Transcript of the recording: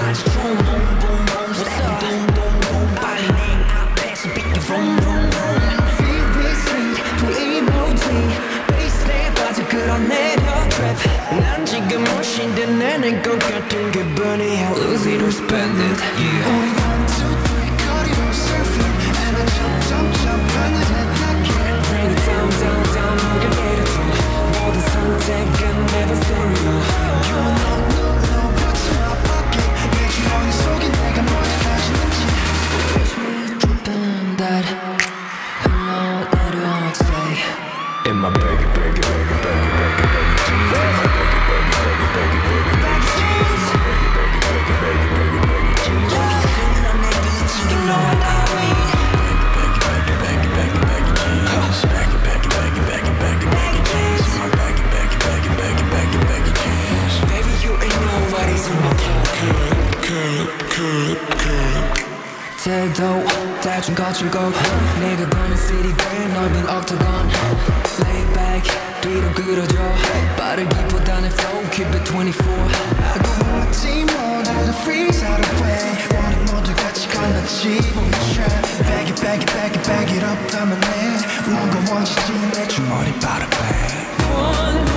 아직 붕붕붕붕 step 붕붕붕 빨리 내 앞에서 비켜 붕붕붕 Feel this heat 불이 모지 베이스에 빠져 끌어내려 trap 난 지금 무신데 내는 것 같은 기분이 Lose it or spend it yeah 우리 1, 2, 3 거리로 surfing And I jump 하늘에 Bring it down, down, down, 목을 내려줘 모든 선택은 never stereo You know what's in my pocket 내 주머니 속에 내가 뭘 가지는지 Push me dripping that 흘러내려 stay In my baggy, baggy, baggy, baggy, baggy, baggy jeans In my baggy, baggy, baggy, baggy, baggy, baggy jeans In my baggy, baggy, baggy, baggy, baggy, baggy jeans 난 내게 지금 너와 나위 Baggy, baggy, baggy, baggy, baggy jeans Baggy, baggy, baggy, baggy, baggy, baggy jeans In my baggy, baggy, baggy, baggy, baggy, baggy jeans Baby, you ain't nobody's in my 태도 대충 거칠고 내가 거는 city grand 넓은 octagon Lay back 뒤로 끌어줘 빠르기보다는 flow keep it 24 알고 왔지 모두들 freeze out of way 원해 모두 같이 건너지 trap Bag it, bag it, bag it, bag it up 담아내 무거워지지 내 주머니 바로 배